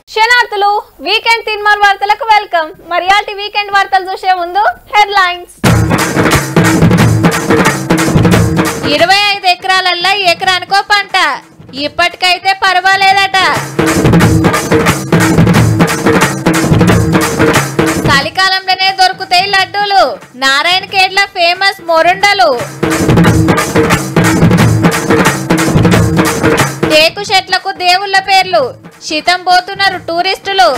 శనార్థులు weekend Teenmar వార్తలకు welcome. మరియాటి weekend వార్తలు చూసే ముందు హెడ్లైన్స్. 25 ఎకరాలల్లో ఎకరానికో పంట, ఇప్పటికైతే పర్వాలేదట. చలికాలంలోనే దొరుకుతాయి లడ్డూలు, నారాయణఖేడ్ల ఫేమస్ మొరుండలు. టేకు చెట్లకు దేవుళ్ళ పేర్లు, శీతం పోతున్నారు టూరిస్టులు.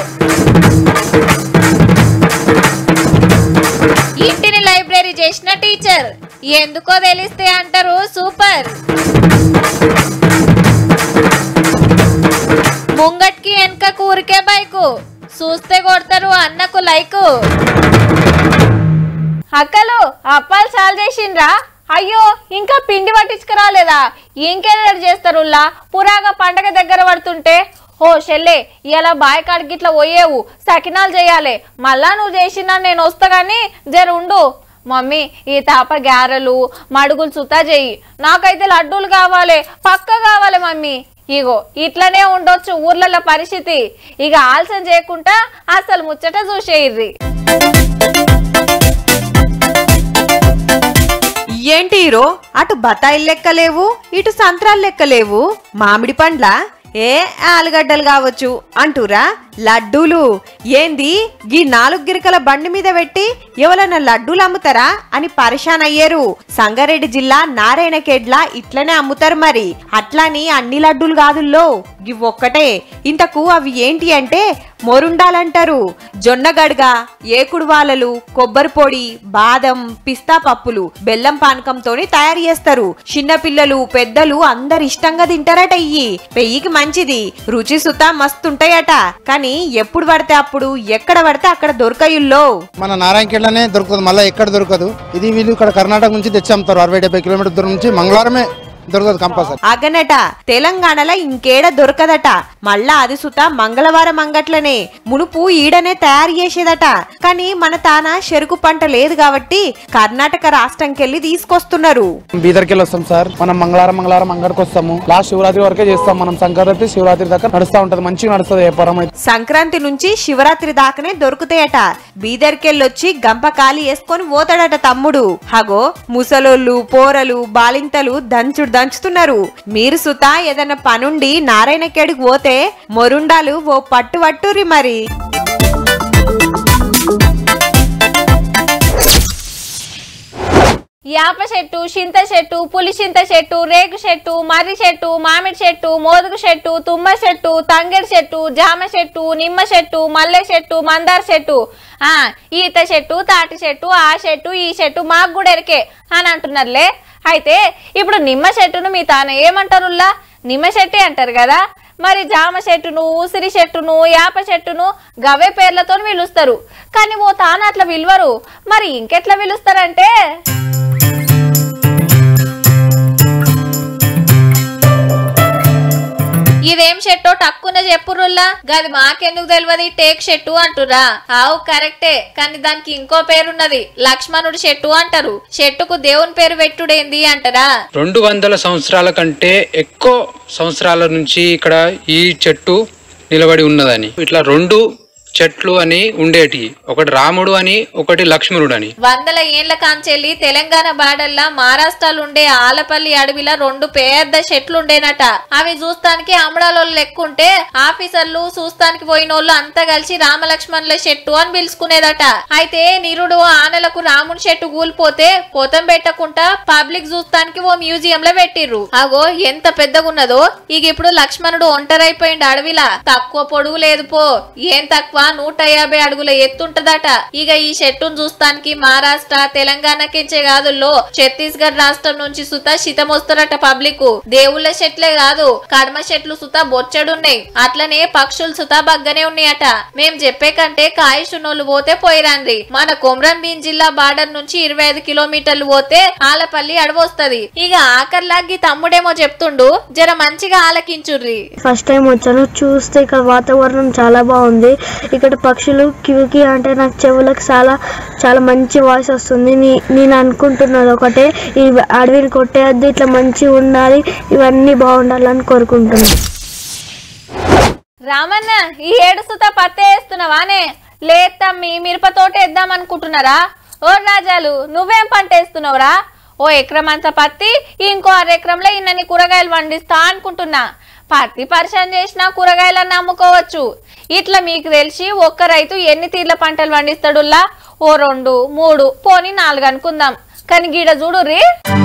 ఇంటిని లైబ్రరీ చేసిన టీచర్, ఎందుకో తెలిస్తే అంటారు సూపర్. ముంగట్కి వెనక ఊరికే బైకు, చూస్తే కొడతారు అన్నకు లైకు. అక్కలు అప్పాలు చాలు చేసిండ్రా? అయ్యో ఇంకా పిండి పట్టించుకురాలేదా? ఇంకేదో చేస్తారులా పురాగా పండగ దగ్గర పడుతుంటే. ఓ షెల్లే, ఇలా బాయ్ కాడికి ఇట్లా పోయేవు, సకినాలు చేయాలి. మళ్ళా నువ్వు చేసినా నేను వస్తా గాని జర ఉండు. మమ్మీ ఈ తాప గారెలు మడుగులు సుతా చెయ్యి, నాకైతే లడ్డూలు కావాలి, పక్క కావాలి మమ్మీ. ఇగో ఇట్లనే ఉండొచ్చు ఊర్లలో పరిస్థితి. ఇక ఆలస్యం చేయకుండా అసలు ముచ్చట చూసేయిర్రి. ఏంటి హీరో, అటు బతాయిలు లెక్కలేవు, ఇటు సంత్రాలు లెక్కలేవు, మామిడి పండ్ల ఏ ఆలుగడ్డలు కావచ్చు అంటూరా? లడ్డూలు ఏంది గీ 4 గిరికల బండి మీద పెట్టి ఎవరన్నా లడ్డూలు అమ్ముతారా అని పరిశాన్ అయ్యారు. సంగారెడ్డి జిల్లా నారాయణఖేడ్ల ఇట్లనే అమ్ముతారు. మరి అట్లాని అన్ని లడ్డూలు కాదుల్లో, గివ్ ఒక్కటే. ఇంతకు అవి ఏంటి అంటే మొరుండాలంటారు. జొన్న గడ్గ, ఏకుడు వాలలు, కొబ్బరి పొడి, బాదం, పిస్తా పప్పులు, బెల్లం పానకంతో తయారు చేస్తారు. చిన్న పిల్లలు పెద్దలు అందరు ఇష్టంగా తింటారట. ఇయ్యి పెయ్యికి మంచిది, రుచి సుతా మస్తుంటాయట. కానీ ఎప్పుడు పడితే అప్పుడు ఎక్కడ పడితే అక్కడ దొరకయుల్లో. మన నారాయణఖేడ్లనే దొరుకుతుంది, మళ్ళీ ఎక్కడ దొరకదు. ఇది వీళ్ళు ఇక్కడ కర్ణాటక నుంచి తెచ్చి అమ్ముతారు. 60-70 కిలోమీటర్ దూరం నుంచి మంగళవారమే దొరకదు కంపల్సరీ. అగనట తెలంగాణలో ఇంకేడ దొరకదట. మళ్ళా అది సుత మంగళవారం అంగట్లనే, మునుపు ఈడనే తయారు చేసేదట. కానీ మన తాన చెరుకు పంట లేదు కాబట్టి కర్ణాటక రాష్ట్రంకెళ్ళి తీసుకొస్తున్నారు. బీదర్కెళ్ళి వస్తాం సార్, మనం మంగళవారం అంగడికి వస్తాము. లాస్ట్ శివరాత్రి వరకే చేస్తాం మనం. సంక్రాంతి శివరాత్రి దాకా నడుస్తా ఉంటది, మంచిగా నడుస్తుంది వ్యాపారం. సంక్రాంతి నుంచి శివరాత్రి దాకానే దొరుకుతాయట. బీదర్కెళ్ళొచ్చి గంప ఖాళీ వేసుకొని పోతాడట తమ్ముడు. హగో ముసలోళ్ళు పోరలు బాలింతలు దంచుతున్నారు. మీరు సుతా ఏదైనా పనుండి నారాయణఖేడ్కి పోతే మొరుండాలు ఓ పట్టురి. మరి యాప చెట్టు, చింత చెట్టు, పులి చింత చెట్టు, రేగు చెట్టు, మర్రి చెట్టు, మామిడి చెట్టు, మోదుగు చెట్టు, తుమ్మ చెట్టు, తంగేడు చెట్టు, జామ చెట్టు, నిమ్మ చెట్టు, మల్లె చెట్టు, మందార చెట్టు, ఈత చెట్టు, తాటి చెట్టు, ఆ చెట్టు ఈ చెట్టు మాకు కూడా ఎరికే అని అంటున్నారులే. అయితే ఇప్పుడు నిమ్మ చెట్టును మీ తాన ఏమంటారుల్లా? నిమ్మ చెట్టే అంటారు కదా. మరి జామ చెట్టును, ఉసిరి చెట్టును, యాప చెట్టును గవే పేర్లతో పిలుస్తారు. కానీ ఓ తాన అట్లా పిలువరు. మరి ఇంకెట్లా పిలుస్తారంటే, ఇదేం చెట్టో టక్కున చెప్పురుల్లా. గది మాకెందుకు తెలియదు, టేక్ చెట్టు అంటురా? ఆవు కరెక్టే, కానీ దానికి ఇంకో పేరున్నది, లక్ష్మణుడి చెట్టు అంటారు. చెట్టుకు దేవుని పేరు పెట్టుడేంది అంటారా? 200 సంవత్సరాల కంటే ఎక్కువ సంవత్సరాల నుంచి ఇక్కడ ఈ చెట్టు నిలబడి ఉన్నదని. ఇట్లా 2 చెట్లు అని ఉండేటి, ఒకటి రాముడు అని ఒకటి లక్ష్మణుడు అని. 100 ఏళ్ల కాంచెల్లి తెలంగాణ బార్డర్లా మహారాష్ట్రలో ఉండే ఆలపల్లి అడవిలో 2 పెద్ద చెట్లు ఉండేనట. అవి చూస్తానికి అమడాలోళ్ళు లెక్కుంటే ఆఫీసర్లు చూస్తానికి పోయినోళ్ళు అంతా కలిసి రామలక్ష్మణుల చెట్టు అని పిలుచుకునేదట. అయితే నిరుడు ఆనలకు రాముడి చెట్టు కూలిపోతే పోతం పెట్టకుండా పబ్లిక్ చూస్తానికి ఓ మ్యూజియం లో పెట్టిర్రు. అగో ఎంత పెద్దగున్నదో. ఇక ఇప్పుడు లక్ష్మణుడు ఒంటరైపోయిండు అడవిలా. తక్కువ పొడుగు లేదు పో, ఏం తక్కువ 150 అడుగుల ఎత్తుంటదట. ఇక ఈ చెట్టును చూస్తానికి మహారాష్ట్ర తెలంగాణకించే కాదుల్లో ఛత్తీస్గఢ్ రాష్ట్రం నుంచి సుతా శితమొస్తారట పబ్లిక్. దేవుళ్ళ చెట్లే కాదు, కడమ చెట్లు సుతా బొచ్చడున్నాయి. అట్లనే పక్షులు సుతా బగ్గనే ఉన్నాయట. మేం చెప్పే కంటే కాయషునోళ్ళు పోతే పోయిరండ్రి. మన కొమ్రం భీం జిల్లా బార్డర్ నుంచి 25 కిలోమీటర్లు పోతే ఆలపల్లి అడవొస్తది. ఇక ఆఖర్లాగి తమ్ముడేమో చెప్తుండు, జర మంచిగా ఆలకించుర్రి. ఫస్ట్ టైం వచ్చాను, చూస్తే ఇక్కడ వాతావరణం చాలా బాగుంది. ఇక్కడ పక్షులు కివికి అంటే నాకు చెవులకు చాలా మంచి వాయిస్ వస్తుంది. నేను అనుకుంటున్నది ఒకటే, ఈ అడవిని కొట్టేయద్దు, ఇట్లా మంచిగా ఉండాలి, ఇవన్నీ బాగుండాలని కోరుకుంటున్నాను. రామన్న ఈ ఏడు సుత పత్తే వేస్తున్నావానే? లేదు తమ్మి, మిరప తోట వేద్దాం అనుకుంటున్నారా? ఓ రాజాలు, నువ్వేం పంట వేస్తున్నావురా? ఓ ఎకరం అంత పత్తి, ఇంకో 6 ఎకరంలో ఇన్నని కూరగాయలు పండిస్తా అనుకుంటున్నా. పత్తి పరిశ్రమ చేసినా కూరగాయలన్నీ అమ్ముకోవచ్చు. ఇట్లా మీకు తెలిసి ఒక్క రైతు ఎన్ని తీర్ల పంటలు పండిస్తాడుల్లా? ఓ 2, 3 పోనీ 4 అనుకుందాం. కానీ గీడ చూడుర్రి,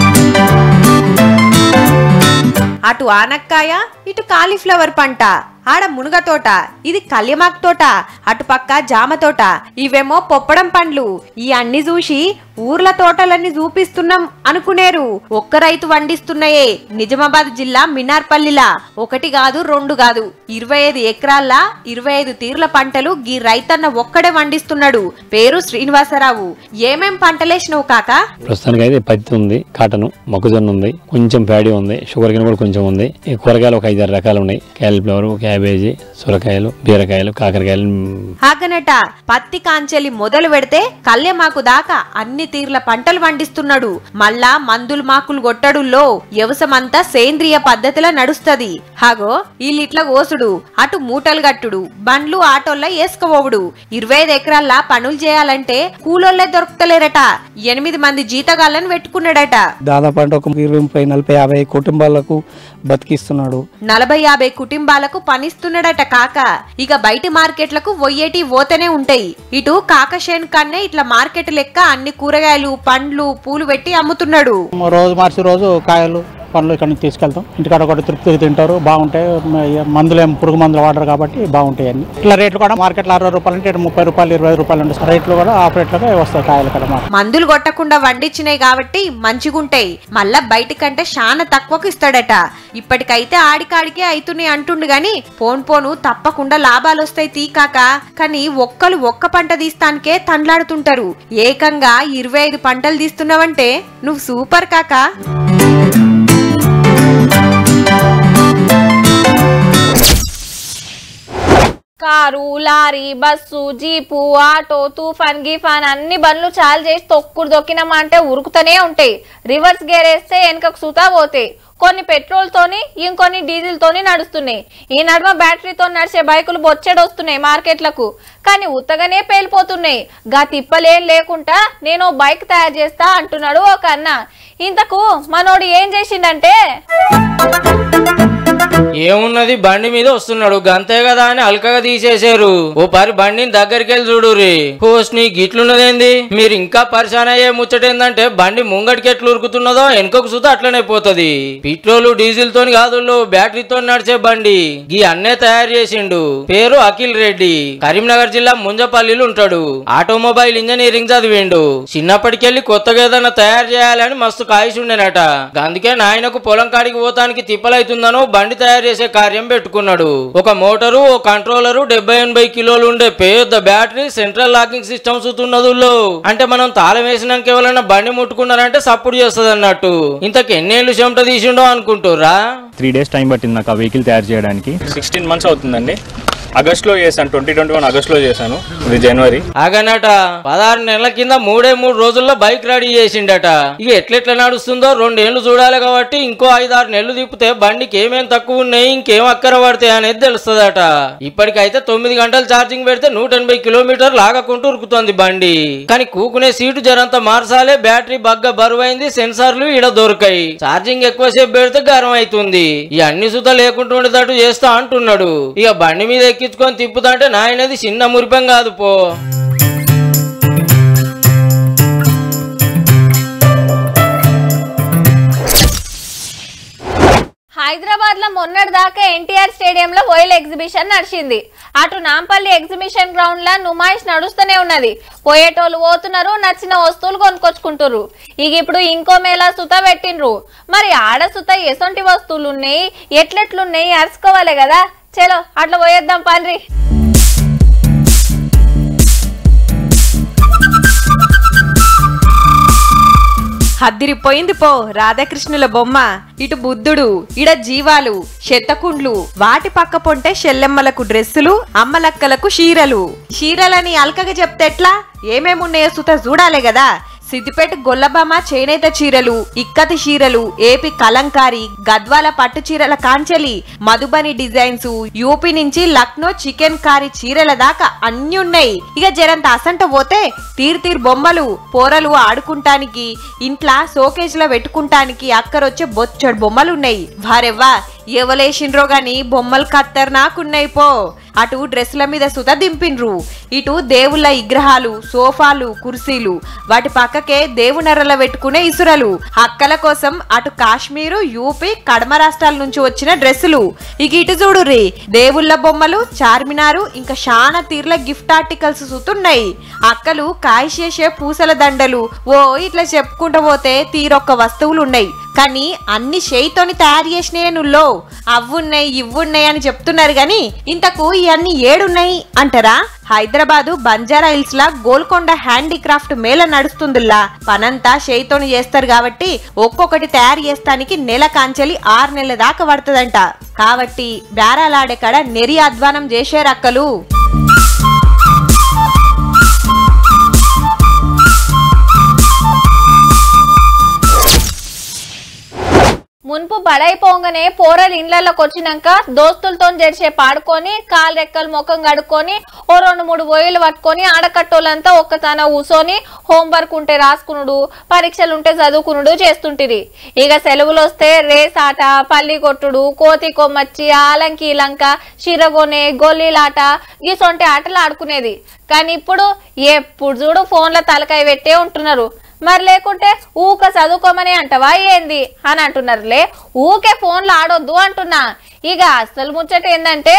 అటు ఆనక్కాయ, ఇటు కాలీఫ్లవర్ పంట, ఆడ మునుగ తోట, ఇది కళ్యమాక్ తోట, అటు పక్క జామ తోట, ఇవేమో పొప్పడం పండ్లు. ఈ అన్ని చూసి ఊర్ల తోటలన్నీ చూపిస్తున్నాం అనుకునేరు. ఒక్క రైతు వండిస్తున్నాయే నిజామాబాద్ జిల్లా మినార్పల్లిలా 1 కాదు 2 కాదు 25 ఎకరాల్లా 25 తీర్ల పంటలు గీ రైతన్న ఒక్కడే వండిస్తున్నాడు. పేరు శ్రీనివాసరావు. ఏమేం పంటలేసినవు కాక? ప్రస్తుతానికి అయితే పత్తి ఉంది, కాటన్, మొక్కజొన్న ఉంది, కొంచెం ప్యాడీ ఉంది, షుగర్ కిన్ కూడా కొంచెం ఉంది. ఈ కూరగాయలు ఒక 5-6 రకాలు ఉన్నాయి. క్యాలీఫ్లవర్, క్యాబేజీ, సొరకాయలు, బీరకాయలు, కాకరకాయలు. ఆగనట పత్తి కాంచెలి మొదలు పెడితే కళ్యమాకు దాకా అన్ని తీర్ల పంటలు పండిస్తున్నాడు. మళ్ళా మందులు మాకులు కొట్టడుల్లో వ్యవసమంతా సేంద్రియ పద్ధతిలో నడుస్తది. హాగో ఈలిట్ల కోసుడు, అటు మూటలు గట్టుడు, బండ్లు ఆటోల్లో వేసుకోవుడు. 25 ఎకరాల్లా పనులు చేయాలంటే కూలోళ్లే దొరుకుతలేరట. 8 మంది జీతగాళ్ళని పెట్టుకున్నాడట. దాదాపు అంటే ఒక 20, 30, 40, 50 కుటుంబాలకు బతికిస్తున్నాడు. 40-50 కుటుంబాలకు పనిస్తున్నాడట కాక. ఇక బయటి మార్కెట్లకు పోయేటి పోతేనే ఉంటాయి. ఇటు కాకశేన్ కన్నే ఇట్లా మార్కెట్ లెక్క అన్ని కూరగాయలు, పండ్లు, పూలు పెట్టి అమ్ముతున్నాడు. రోజు మార్చి రోజు కాయలు, పండ్లు ఇక్కడ నుంచి తీసుకెళ్తాం. ఇంటికాడ ఒకటి తృప్తిగా తింటారు, బాగుంటాయి. మందులు ఏం పురుగు మందులు వాడరు కాబట్టి బాగుంటాయి అన్ని. ఇట్లా రేట్లు కూడా మార్కెట్లో 60 రూపాయలు అంటే 30 రూపాయలు, 20 రూపాయలు ఉంటాయి. రేట్లు కూడా ఆఫ్ రేట్లుగా వస్తాయి కాయలు కూడా. మందులు కొట్టకుండా వండించినాయి కాబట్టి మంచిగుంటాయి. మళ్ళా బయటకంటే చాలా తక్కువకు ఇస్తాడట. ఇప్పటికైతే ఆడికాడికే అయితున్నాయి అంటుండు గాని పోను తప్పకుండా లాభాలు వస్తాయి తీకాక. కానీ ఒక్క పంట తీస్తానికే తండ్లాడుతుంటారు. ఏకంగా 25 పంటలు తీస్తున్నావంటే నువ్వు సూపర్ కాక. Car, lorry, bus, jeep, auto, Toofan, గీఫాన్ అన్ని బండ్లు చాలు చేసి తొక్కుడు దొక్కినామంటే ఉరుకుతూనే ఉంటాయి. రివర్స్ గేర్ వేస్తే వెనకకు సూతా పోతాయి. కొన్ని పెట్రోల్ తోని, ఇంకొన్ని డీజిల్ తోని నడుస్తున్నాయి. ఈ నడుమ బ్యాటరీతో నడిచే బైకులు బొచ్చెడు వస్తున్నాయి మార్కెట్లకు. కానీ ఉత్తగానే పేలిపోతున్నాయి. గా తిప్పలేం లేకుండా నేను బైక్ తయారు చేస్తా అంటున్నాడు ఒక అన్న. ఇంతకు మనోడు ఏం చేసిండంటే, ఏమున్నది బండి మీద వస్తున్నాడు గంతే కదా అని అల్కగా తీసేశారు. ఓ పరి బండిని దగ్గరికి వెళ్ళి చూడురి. హోస్ని గిట్లున్నదేంది? మీరు ఇంకా పరిశాన్ అయ్యే ముచ్చటేందంటే బండి ముంగటికి ఎట్లు ఉరుకుతున్నదో వెనుకకు సుతా అట్లనే పోతుంది. పెట్రోల్ డీజిల్ తోని కాదు, బ్యాటరీతో నడిచే బండి గీ అన్నే తయారు చేసిండు. పేరు అఖిల్ రెడ్డి. కరీంనగర్ జిల్లా ముంజపల్లిలో ఉంటాడు. ఆటోమొబైల్ ఇంజనీరింగ్ చదివిండు. చిన్నప్పటికెళ్ళి కొత్తగా ఏదైనా తయారు చేయాలని మస్తు కాయిసి ఉండేనట. అందుకే నాయనకు పొలం కాడికి పోతానికి తిప్పలైతుందనో బండి తయారు చేసే కార్యం పెట్టుకున్నాడు. ఒక మోటారు, ఓ కంట్రోలరు, 70-80 కిలోలు ఉండే పెద్ద బ్యాటరీ, సెంట్రల్ లాకింగ్ సిస్టమ్స్ ఉన్నదుల్లో. అంటే మనం తాళం వేసినాక ఎవరైనా బండి ముట్టుకున్నారంటే సపోర్ట్ చేస్తుంది అన్నట్టు. ఇంతకు ఎన్నేళ్ళు చెమట తీసిండో అనుకుంటురా? 3 days టైం పట్టింది నాకు ఆ వెహికల్ తయారు చేయడానికి. 16 months అవుతుందండి. ఆగస్టులో చేశాను, 2021 ఆగస్టులో చేశాను. ఇది జనవరి. ఆగనట 16 నెలల కింద 3 రోజుల్లో బైక్ రెడీ చేసిండట. ఇక ఎట్లెట్లా నడుస్తుందో 2 ఏళ్లు చూడాలి కాబట్టి ఇంకో 5-6 నెలలు తిప్పితే బండికి ఏమేం తక్కువ ఉన్నాయి, ఇంకేం అక్కర పడతాయి అనేది తెలుస్తుందట. ఇప్పటికైతే 9 గంటలు ఛార్జింగ్ పెడితే 180 కిలోమీటర్లు ఆగకుంటూ ఉరుకుతుంది బండి. కానీ కూకునే సీటు జరంతా మార్చాలే. బ్యాటరీ బగ్గ బరువైంది, సెన్సార్లు ఈడ దొరికాయి. ఛార్జింగ్ ఎక్కువసేపు పెడితే గరం అవుతుంది. ఈ అన్ని సుత లేకుండా ఉండేటట్టు చేస్తా అంటున్నాడు. ఇక బండి మీద ఎక్కించుకొని తిప్పుతాంటే నాయనది చిన్న మురిపం కాదు పో. హైదరాబాద్ లో మొన్నటి దాకా ఎన్టీఆర్ స్టేడియం లో ఓయిల్ ఎగ్జిబిషన్ నడిచింది. అటు నాంపల్లి ఎగ్జిబిషన్ గ్రౌండ్ లా నుమాయిష్ నడుస్తూనే ఉన్నది. పోయేటోళ్ళు పోతున్నారు, నచ్చిన వస్తువులు కొనుక్కొచ్చుకుంటారు. ఇక ఇప్పుడు ఇంకో మేళా సుత పెట్టిండ్రు. మరి ఆడ సుత ఎసొంటి వస్తువులు ఉన్నాయి, ఎట్లెట్లున్నాయి అరుచుకోవాలి కదా. చలో అట్లా పోయేద్దాం పండ్రి. హద్దిరిపోయింది పో రాధాకృష్ణుల బొమ్మ. ఇటు బుద్ధుడు, ఇడ జీవాలు, శతకుండ్లు, వాటి పక్క పొంటే షెల్లెమ్మలకు డ్రెస్సులు, అమ్మలక్కలకు చీరలని అల్కగా చెప్తే ఎట్లా? ఏమేమున్నాయో సుత చూడాలే కదా. సిద్దిపేట గొల్లబామ చేనేత చీరలు, ఇక్కతి చీరలు, ఏపీ కలంకారి, గద్వాల పట్టు చీరల కాంచెలి, మధుబని డిజైన్స్, యూపీ నుంచి లక్నో చికెన్ కారీ చీరల దాకా అన్ని ఉన్నాయి. ఇక జరంత అసంట పోతే తీరు బొమ్మలు, పోరలు ఆడుకుంటానికి, ఇంట్లా షోకేజ్ లో పెట్టుకుంటానికి అక్కరొచ్చే బొచ్చడు బొమ్మలున్నాయి. వారెవ్వా ఎవలేసిండ్రో గాని బొమ్మలు ఖతర్నాకున్నాయి పో. అటు డ్రెస్సుల మీద సుత దింపిండ్రు, ఇటు దేవుళ్ళ విగ్రహాలు, సోఫాలు, కుర్సీలు, వాటి పక్కకే దేవునర్రల పెట్టుకునే ఇసురలు, అక్కల కోసం అటు కాశ్మీరు, యూపీ, కడమ రాష్ట్రాల నుంచి వచ్చిన డ్రెస్సులు. ఇక ఇటు చూడుర్రి దేవుళ్ళ బొమ్మలు, చార్మినారు, ఇంకా శానా తీర్ల గిఫ్ట్ ఆర్టికల్స్ సుతున్నాయి. అక్కలు కాయశేషే పూసల దండలు, ఓ ఇట్లా చెప్పుకుంటూ పోతే తీరొక్క వస్తువులు ఉన్నాయి. కానీ అన్ని చేయితోని తయారు చేసినాయే నుల్లో, అవ్వున్నాయి ఇవ్వున్నాయి అని చెప్తున్నారు గాని ఇంతకు ఇవన్నీ ఏడున్నాయి అంటారా? హైదరాబాదు బంజారా హిల్స్ లా గోల్కొండ హ్యాండీక్రాఫ్ట్ మేళ నడుస్తుందిలా. పనంతా చేయితోని చేస్తారు కాబట్టి ఒక్కొక్కటి తయారు చేస్తానికి నెల కాంచెలి 6 నెలల దాకా పడుతుందంట. కాబట్టి బేరాలాడే కాడ నెరి అధ్వానం చేసేరక్కలు. మున్పు బడైపోగానే పోరలు ఇండ్లలోకి వచ్చినాక దోస్తులతో జడిసే పాడుకొని కాలు రెక్కలు ముఖం కడుక్కొని ఓ 2-3 బొయ్యలు పట్టుకొని ఆడకట్టోళ్ళంతా ఒక్కతాన కూసోని హోంవర్క్ ఉంటే రాసుకునుడు, పరీక్షలుంటే చదువుకునుడు చేస్తుంటిరి. ఇక సెలవులు వస్తే రేస్ ఆట, పల్లి కొట్టుడు, కోతి కొమ్మచ్చి, ఆలంకి లంక, శిరగొనే, గొల్లీలాట గీసొంటి ఆటలు ఆడుకునేది. కానీ ఇప్పుడు ఎప్పుడు చూడు ఫోన్ల తలకాయ పెట్టే ఉంటున్నారు. మరి లేకుంటే ఊక చదువుకోమని అంటవా ఏంది అని అంటున్నారులే. ఊకే ఫోన్లు ఆడొద్దు అంటున్నా. ఇక అసలు ముచ్చట ఏందంటే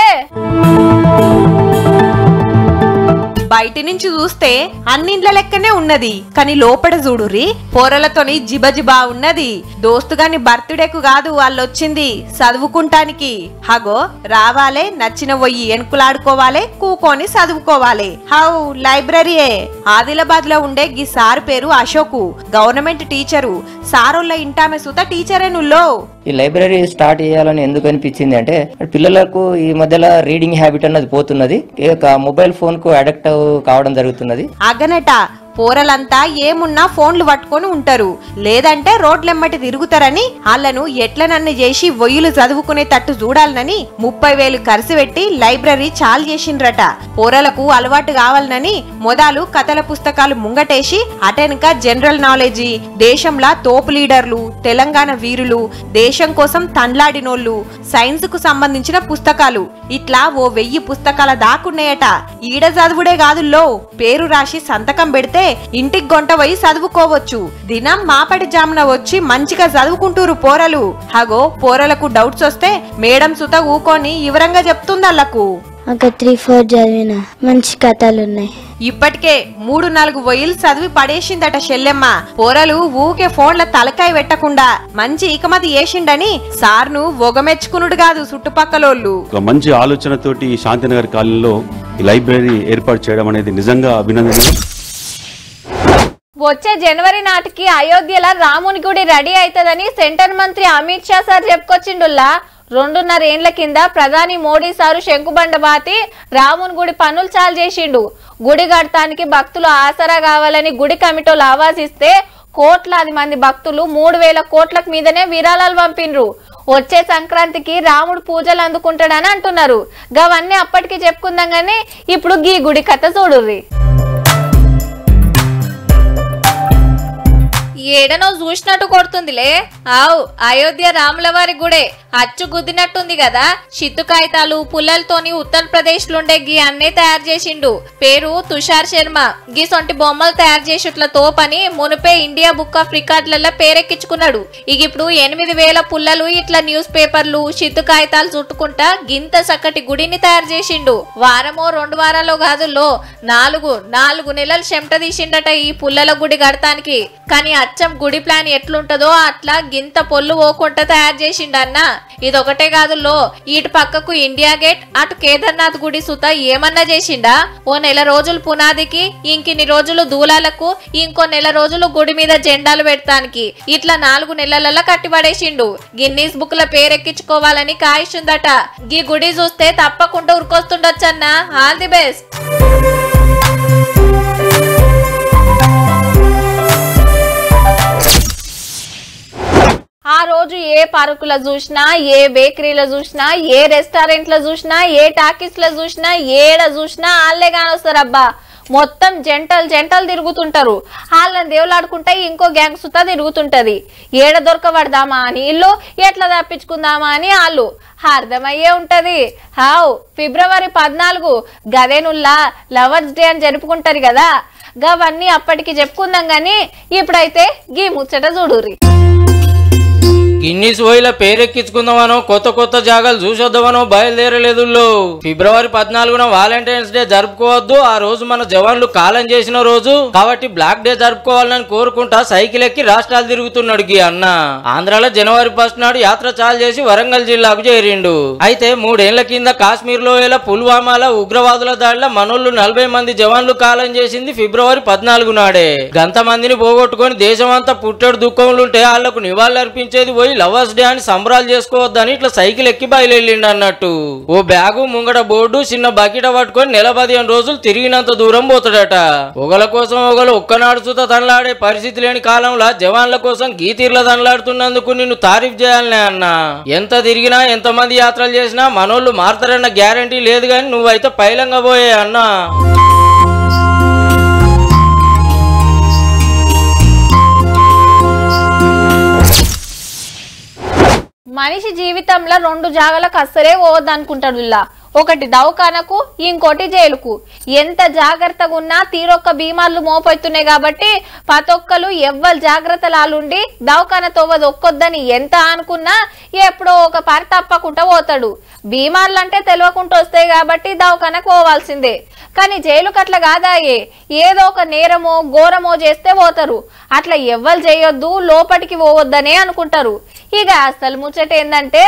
బయటి నుంచి చూస్తే అన్నింట్ల లెక్కనే ఉన్నది, కానీ లోపల చూడుర్రి పోరలతోని జిబజిబా ఉన్నది. దోస్తుగాని బర్త్డేకు కాదు వాళ్ళొచ్చింది, చదువుకుంటానికి. హగో రావాలే, నచ్చిన పోయి ఎనుకులాడుకోవాలే, కూకొని చదువుకోవాలి. హౌ లైబ్రరీయే. ఆదిలాబాద్ లో ఉండే గీ సార్ పేరు అశోకు, గవర్నమెంట్ టీచరు. సారోళ్ళ ఇంటామె సుత టీచరే నుల్లో. ఈ లైబ్రరీ స్టార్ట్ చేయాలని ఎందుకు అనిపించింది అంటే పిల్లలకు ఈ మధ్యలో రీడింగ్ హ్యాబిట్ అన్నది పోతున్నది, మొబైల్ ఫోన్ కు అడిక్ట్ కావడం జరుగుతున్నది. అగనట పోరలంతా ఏమున్నా ఫోన్లు పట్టుకొని ఉంటారు, లేదంటే రోడ్లెమ్మటి తిరుగుతారని వాళ్ళను ఎట్లనన్ను చేసి వొయ్యులు చదువుకునే తట్టు చూడాలనని 30,000 ఖర్చు పెట్టి లైబ్రరీ చాలు చేసిండ్రట. పోరలకు అలవాటు కావాలనని మొదలు కథల పుస్తకాలు ముంగటేసి అటెనక జనరల్ నాలెడ్జి, దేశంలా తోపు లీడర్లు, తెలంగాణ వీరులు, దేశం కోసం తండ్లాడినోళ్లు, సైన్స్ కు సంబంధించిన పుస్తకాలు, ఇట్లా ఓ 1000 పుస్తకాల దాకున్నాయట. ఈడ చదువుడే కాదుల్లో, పేరు రాసి సంతకం పెడితే ఇంటికి గొంట పోయి చదువుకోవచ్చు. దినం మాపటి జామున వచ్చి మంచిగా చదువుకుంటూరు పోరలు. హగో పోరలకు డౌట్స్ వస్తే మేడం సుత ఊకొని వివరంగా చెప్తుందల్లకు. ఒక 3-4 చదివిన మంచి కథలున్నాయి. ఇప్పటికే 3-4 వొయ్యిలు చదివి పడేసిందట చెల్లెమ్మ. పోరలు ఊకే ఫోన్ల తలకాయ పెట్టకుండా మంచి ఇకమతి చేసిండని సార్ను ఒగమెచ్చుకునుడు కాదు చుట్టుపక్కలోళ్ళు. మంచి ఆలోచనతోటి శాంతినగర్ కాలనీలో ఈ లైబ్రరీ ఏర్పాటు చేయడం అనేది నిజంగా అభినందనీయం. వచ్చే జనవరి నాటికి అయోధ్యలో రాముని గుడి రెడీ అవుతుందని సెంటర్ మంత్రి అమిత్ షా సార్ చెప్పుకొచ్చిండుల్లా. 2.5 ఏండ్ల కింద ప్రధాని మోడీ సారు శంకుబండ బాతి రాముని గుడి పనులు చాలు చేసిండు. గుడి కడతానికి భక్తులు ఆసరా కావాలని గుడి కమిటీలు ఆవాసిస్తే కోట్లాది మంది భక్తులు 3,000 కోట్లకు మీదనే విరాళాలు పంపిండ్రు. వచ్చే సంక్రాంతికి రాముడు పూజలు అందుకుంటాడని అంటున్నారు. గవన్నీ అప్పటికి చెప్పుకుందాం గానీ ఇప్పుడు గీ గుడి కథ చూడుర్రి. ఏడనో చూసినట్టు కొడుతుందిలే. ఆవు అయోధ్య రాములవారి గుడే అచ్చు గుద్దినట్టుంది కదా. చిత్తు కాగితాలు పుల్లలతోని ఉత్తరప్రదేశ్ లుండే గీ అన్నే తయారు చేసిండు. పేరు తుషార్ శర్మ. గీ సొంటి బొమ్మలు తయారు చేసేట్ల తోపని మునుపే ఇండియా బుక్ ఆఫ్ రికార్డులలో పేరెక్కించుకున్నాడు. ఇక ఇప్పుడు 8,000 పుల్లలు ఇట్లా న్యూస్ పేపర్లు చిత్తు కాగితాలు చుట్టుకుంటా గింత చక్కటి గుడిని తయారు చేసిండు. వారమో 2 వారాల్లో కాదుల్లో 4 నెలలు చెమట తీసిండట ఈ పుల్లల గుడి కడతానికి. కానీ అచ్చం గుడి ప్లాన్ ఎట్లుంటదో అట్లా గింత పొల్లు పోకుండా తయారు చేసిండన్న. ఇదొకటే కాదుల్లో ఇటు పక్కకు ఇండియా గేట్, అటు కేదార్నాథ్ గుడి సుత ఏమన్నా చేసిండా? ఓ నెల రోజులు పునాదికి, ఇంకిన్ని రోజులు దూలాలకు, ఇంకో నెల రోజులు గుడి మీద జెండాలు పెడతానికి, ఇట్లా 4 నెలలలో కట్టిపడేసిండు. గిన్నీస్ బుక్ లో పేరెక్కించుకోవాలని కాయిస్తుందట. గీ గుడి చూస్తే తప్పకుండా ఉరికొస్తుండొచ్చన్నా. All the best. ఆ రోజు ఏ పార్కులో చూసినా, ఏ బేకరీలో చూసినా, ఏ రెస్టారెంట్లో చూసినా, ఏ టాకీస్లో చూసినా, ఏడ చూసినా వాళ్ళే కానొస్తారు అబ్బా. మొత్తం జంటలు తిరుగుతుంటారు. వాళ్ళని దేవులాడుకుంటా ఇంకో గ్యాంగ్ సుతా తిరుగుతుంటది. ఏడ దొరకబడదామా అని ఇల్లు, ఎట్లా తప్పించుకుందామా అని వాళ్ళు. అర్థమయ్యే ఉంటది. హావ్ ఫిబ్రవరి 14 గదేనుల్లా లవర్స్ డే అని జరుపుకుంటారు కదా, గవన్నీ అప్పటికి చెప్పుకుందాం గాని ఇప్పుడైతే గీ ముచ్చట చూడుర్రి. గిన్నీస్ పోయిల పేరెక్కించుకుందామనో కొత్త జాగాలు చూసొద్దామనో బయలుదేరలేదు. ఫిబ్రవరి 14 వాలంటైన్స్ డే జరుపుకోవద్దు, ఆ రోజు మన జవాన్లు కాలం చేసిన రోజు కాబట్టి బ్లాక్ డే జరుపుకోవాలని కోరుకుంటా సైకిల్ ఎక్కి రాష్ట్రాలు తిరుగుతున్నాడు గీ అన్న. ఆంధ్రాలో జనవరి 1 నాడు యాత్ర చాలు చేసి వరంగల్ జిల్లాకు చేరిండు. అయితే 3 ఏళ్ల కింద కాశ్మీర్ లోయల పుల్వామాల ఉగ్రవాదుల దాడిలో మనోళ్ళు 40 మంది జవాన్లు కాలం చేసింది ఫిబ్రవరి 14 నాడే. గంత మందిని పోగొట్టుకొని దేశమంతా పుట్టెడు దుఃఖంలుంటే వాళ్లకు నివాళులర్పించేది పోయి లవర్స్ డే అని సంబరాలు చేసుకోవద్దని ఇట్లా సైకిల్ ఎక్కి బయలుదేరిండు అన్నట్టు. ఓ బ్యాగు, ముంగడ బోర్డు, చిన్న బకెట పట్టుకొని 15 రోజులు తిరిగినంత దూరం పోతాడట. ఒకల కోసం ఒకరు ఒక్కనాడు సుత తనలాడే పరిస్థితి లేని కాలంలో జవాన్ల కోసం గీతీర్ల తనలాడుతున్నందుకు నిన్ను తారీఫ్ చేయాలనే అన్న. ఎంత తిరిగినా, ఎంత మంది యాత్రలు చేసినా మనోళ్ళు మారతారన్న గ్యారంటీ లేదు గాని నువ్వైతే పైలంగా పోయే అన్నా. మనిషి జీవితంలో 2 జాగాలకు అస్సలే పోవద్దనుకుంటాడు. ఒకటి దవాఖానకు, ఇంకోటి జైలుకు. ఎంత జాగ్రత్తగా ఉన్నా తీరొక్క బీమార్లు మోపొస్తున్నాయి కాబట్టి ప్రతొక్కరు ఎవ్వరు జాగ్రత్తలాలుండి దవాఖాన తోవది ఒక్కొద్దని ఎంత అనుకున్నా ఎప్పుడో ఒక పరి తప్పకుండా పోతాడు. బీమార్లు అంటే తెలియకుండా వస్తాయి కాబట్టి దవాఖానకు పోవాల్సిందే. కానీ జైలుకు అట్లా కాదాయే, ఏదో ఒక నేరమో ఘోరమో చేస్తే పోతారు. అట్లా ఎవ్వరు చేయొద్దు, లోపలికి పోవద్దనే అనుకుంటారు. ఇక అసలు ముచ్చట ఏందంటే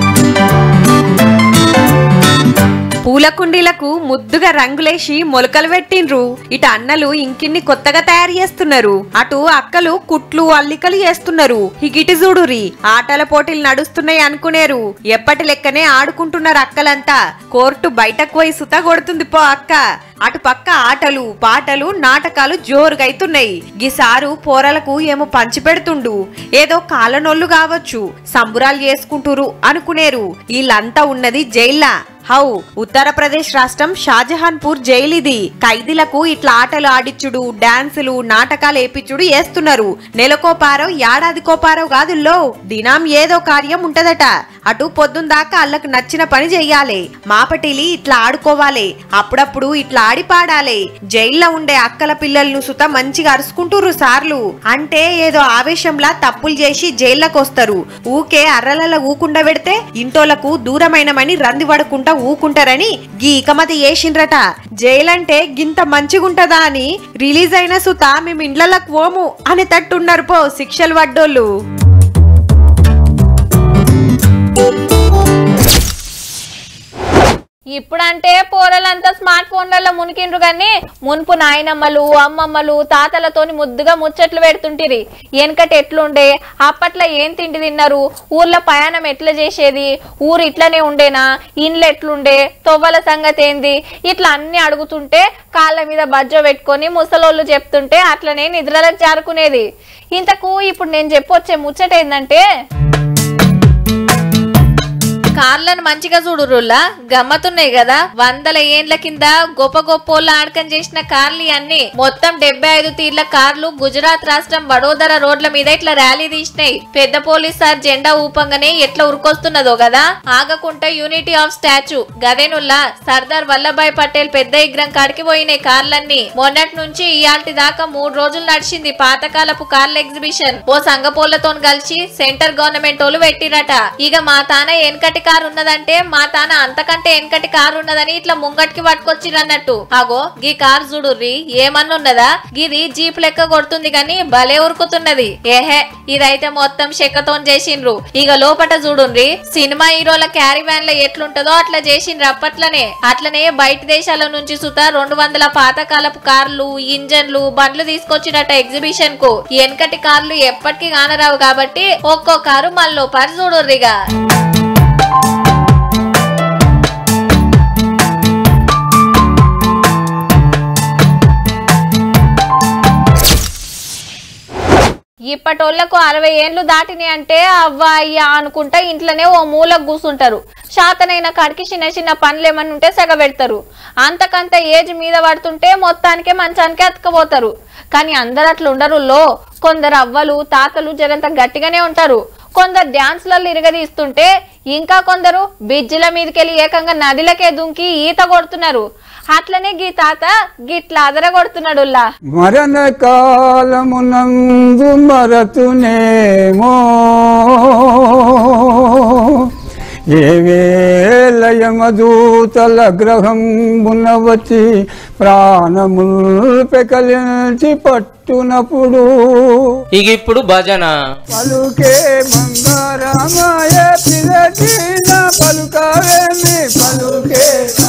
పూల కుండీలకు ముద్దుగా రంగులేసి మొలకలు పెట్టిండ్రు. ఇటు అన్నలు ఇంకిన్ని కొత్తగా తయారు చేస్తున్నారు, అటు అక్కలు కుట్లు అల్లికలు చేస్తున్నారు. ఇగిటి చూడురి ఆటల పోటీలు నడుస్తున్నాయి అనుకునేరు, ఎప్పటి లెక్కనే ఆడుకుంటున్నారు అక్కలంతా. కోర్టు బయటకు పోయి సుత కొడుతుంది పో అక్క. అటు పక్క ఆటలు పాటలు నాటకాలు జోరుగైతున్నాయి. గిసారు పోరలకు ఏమో పంచి పెడుతుండు, ఏదో కాలనోళ్ళు కావచ్చు సంబురాలు చేసుకుంటురు అనుకునేరు. వీళ్ళంతా ఉన్నది జైల్లా. హౌ ఉత్తరప్రదేశ్ రాష్ట్రం షాజహాన్పూర్ జైలిది. ఖైదీలకు ఇట్లా ఆటలు ఆడిచ్చుడు, డాన్సులు నాటకాలు ఏపిచ్చుడు చేస్తున్నారు. నెలకోపారో ఏడాదికోపారో కాదుల్లో, దినం ఏదో కార్యం ఉంటదట. అటు పొద్దుందాకా అల్లకు నచ్చిన పని చెయ్యాలి, మాపటిలి ఇట్లా ఆడుకోవాలి, అప్పుడప్పుడు ఇట్లా ఆడి పాడాలి. జైల్లో ఉండే అక్కల పిల్లలను సుత మంచిగా అరుచుకుంటురు సార్లు. అంటే ఏదో ఆవేశంలా తప్పులు చేసి జైల్లోకి వస్తారు. ఊకే అర్రలలో ఊకుండా పెడితే ఇంటోళ్లకు దూరమైనమని రంది పడుకుంటా ఊకుంటారని గీ ఇకమతి చేసిండ్రట. జైలంటే గింత మంచిగుంటదా అని రిలీజ్ అయిన సుత మేము ఇండ్లకు పోము అని తట్టున్నారు పో శిక్షలు పడ్డోళ్ళు. ఇప్పుడంటే పోరలంతా స్మార్ట్ ఫోన్లలో మునికిండ్రు గాని మున్పు నాయనమ్మలు అమ్మమ్మలు తాతలతోని ముద్దుగా ముచ్చట్లు పెడుతుంటిరి. వెనకటి ఎట్లుండే, అప్పట్లో ఏం తిండి తిన్నారు, ఊర్లో ప్రయాణం ఎట్లా చేసేది, ఊరు ఇట్లనే ఉండేనా, ఇండ్లు ఎట్లుండే, తొవ్వల సంగతి ఏంది, ఇట్లా అన్ని అడుగుతుంటే కాళ్ళ మీద బజ్జో పెట్టుకొని ముసలోళ్ళు చెప్తుంటే అట్లనే నిద్రలకు జారుకునేది. ఇంతకు ఇప్పుడు నేను చెప్పొచ్చే ముచ్చట ఏందంటే కార్లను మంచిగా చూడురుల్లా గమ్మతున్నాయి కదా. 100 ఏండ్ల కింద గొప్ప గొప్పోళ్ళు ఆడకం చేసిన కార్లు అన్ని. మొత్తం 75 తీర్ల కార్లు గుజరాత్ రాష్ట్రం వడోదర రోడ్ల మీద ఇట్లా ర్యాలీ తీసినాయి. పెద్ద పోలీస్ సార్ జెండా ఊపంగానే ఎట్లా ఉరుకొస్తున్నదో కదా. ఆగకుండా యూనిటీ ఆఫ్ స్టాచ్యూ గదేనుల్లా సర్దార్ వల్లభాయ్ పటేల్ పెద్ద విగ్రహం కాడికి పోయినాయి కార్లన్నీ. మొన్నటి నుంచి ఇయాల్టి దాకా 3 రోజులు నడిచింది పాతకాలపు కార్ల ఎగ్జిబిషన్. ఓ సంగపోళ్లతో కలిసి సెంటర్ గవర్నమెంట్ వాళ్ళు పెట్టిరట. ఇక మా తాన వెనకటి కారు ఉన్నదంటే మా తాన అంతకంటే వెనకటి కారు ఉన్నదని ఇట్లా ముంగటికి పట్టుకొచ్చిరన్నట్టు. అగో గీ కారు చూడుర్రి ఏమన్నున్నదా, గిది జీప్ లెక్క కొడుతుంది గాని భలే ఉరుకుతున్నది. ఏహే ఇదైతే మొత్తం చెక్కతో చేసిండ్రు. ఇక లోపట చూడుండ్రి సినిమా హీరోల క్యారీ వ్యాన్ లో ఎట్లుంటదో అట్లా చేసిండ్రు అప్పట్లనే. అట్లనే బయట దేశాల నుంచి సుతా 200 పాతకాలపు కార్లు ఇంజన్లు బండ్లు తీసుకొచ్చినట్ట ఎగ్జిబిషన్ కు. వెనకటి కార్లు ఎప్పటికీ కానరావు కాబట్టి ఒక్కో కారు మళ్ళీ పరి చూడుర్రిగా. ఇప్పటోళ్లకు 60 ఏండ్లు దాటినాయి అంటే అవ్వా అయ్యా అనుకుంటా ఇంట్లోనే ఓ మూలకు కూసుంటారు. శాతనైన కాడికి చిన్న చిన్న పనులు ఏమన్నా ఉంటే సెగబెడతారు. అంతకంత ఏజ్ మీద పడుతుంటే మొత్తానికే మంచానికే అతకపోతారు. కానీ అందరు అట్లా ఉండరు. కొందరు అవ్వలు తాతలు జరంత గట్టిగానే ఉంటారు. కొందరు డ్యాన్స్లలో ఇరగదీస్తుంటే ఇంకా కొందరు బిజ్జిల మీదకెళ్ళి ఏకంగా నదిలకే దుంకి ఈత కొడుతున్నారు. అట్లనే గీ తాత గిట్లా అదరగొడుతున్నాడు. మరణ కాలమునందు మరతునేమో ఏ వేలయమదూతల గ్రహం బునవతి ప్రాణముల్ పెకలించి పట్టునప్పుడు ఇక ఇప్పుడు భజన పలుకే బంగారమాయ పిలచిన పలుకావేమి పలుకే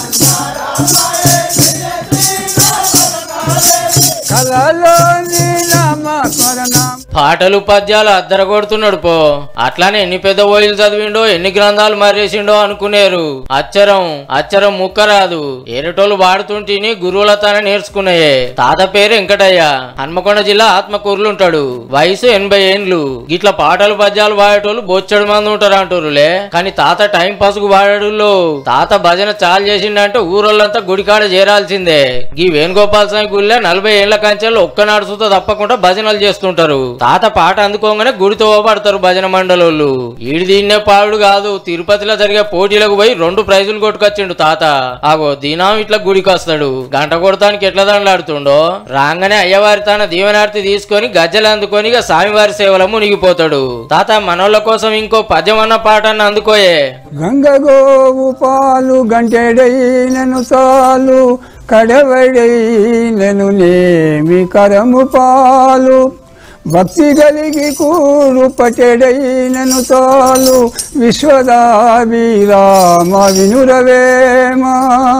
కలలోని నామస్మరణం పాటలు పద్యాలు అద్దరగొడుతున్నాడు పో. అట్లానే ఎన్ని పెద్ద ఓయిలు చదివిండో ఎన్ని గ్రంథాలు మర్రేసిండో అనుకునేరు. అచ్చరం ముక్క రాదు. ఏరటోళ్ళు వాడుతుంటిని గురువుల తన నేర్చుకున్నాయే. తాత పేరు వెంకటయ్య, హన్మకొండ జిల్లా ఆత్మకూరులు ఉంటాడు. వయసు 80 ఏండ్లు. గిట్లా పాటలు పద్యాలు వాడేటోళ్ళు బొచ్చడు మంది ఉంటారు అంటారులే. కానీ తాత టైం పాస్ కు వాడాడులో. తాత భజన చాలు చేసిండంటే ఊరోళ్ళంతా గుడికాడ చేరాల్సిందే. గీ వేణుగోపాల స్వామి గుళ్ళే 40 ఏళ్ల కంచెల్లో ఒక్కనాడు సుత తప్పకుండా భజనలు చేస్తుంటారు. తాత పాట అందుకోగానే గుడితో పడతారు భజన మండలోళ్ళు. ఈడు దీన్నే పాడు కాదు, తిరుపతిలో జరిగే పోటీలకు పోయి 2 ప్రైజులు కొట్టుకొచ్చిండు తాత. ఆగో దినం ఇట్లా గుడికి వస్తాడు. గంట కొడతానికి ఎట్లా దండలాడుతుండో రాగానే అయ్యవారి తన దీవెనార్తి తీసుకొని గజ్జలు అందుకొని స్వామివారి సేవల మునిగిపోతాడు. తాత మనోళ్ళ కోసం ఇంకో పద్యమన్న పాటన్న అందుకోయే. గంగగోవు పాలు గంటెడైనను చాలు కడవడైనను నేమి కరము పాలు భక్తి కలిగి కూడు పటెడైనను చాలు విశ్వదాభిరామ వినురవేమా.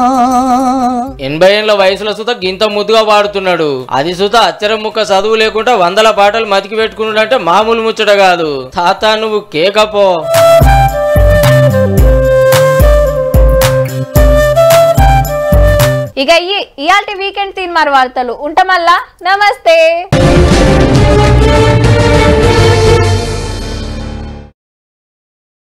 80 ఏళ్ల వయసులో సుత గింత ముద్దుగా వాడుతున్నాడు. అది సుత అచ్చరం ముక్క చదువు లేకుండా 100 పాటలు మతికి పెట్టుకున్నాడంటే మామూలు ముచ్చట కాదు. తాత నువ్వు కేకపో. ఇక ఇయాల్టి వీకెండ్ తీన్మార్ వార్తలు ఉంటామల్లా. నమస్తే.